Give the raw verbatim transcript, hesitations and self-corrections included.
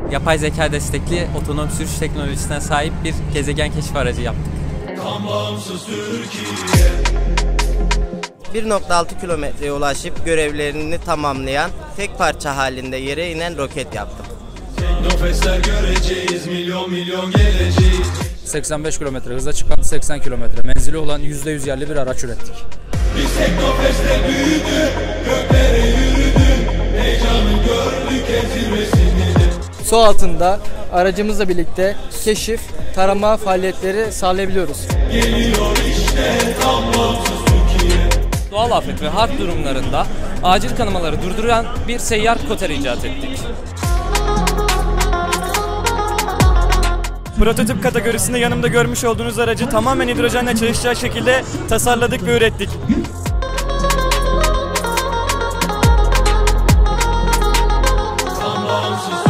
yapay zeka destekli otonom sürüş teknolojisine sahip bir gezegen keşif aracı yaptık. bir nokta altı kilometreye ulaşıp görevlerini tamamlayan, tek parça halinde yere inen roket yaptım. Nefesler göreceğiz, milyon milyon geleceğiz. seksen beş kilometre hıza çıkan seksen kilometre menzili olan yüzde yüz yerli bir araç ürettik. Biz Teknofest'te büyüdük, göklere yürüdük, heyecanı gördük, en zirvesindedir. Su altında aracımızla birlikte keşif, tarama faaliyetleri sağlayabiliyoruz. Geliyor işte tam bağımsız Türkiye. Doğal afet ve harp durumlarında acil kanamaları durduran bir seyyar koter icat ettik. Prototip kategorisinde yanımda görmüş olduğunuz aracı tamamen hidrojenle çalışacağı şekilde tasarladık ve ürettik. Tam bağımsız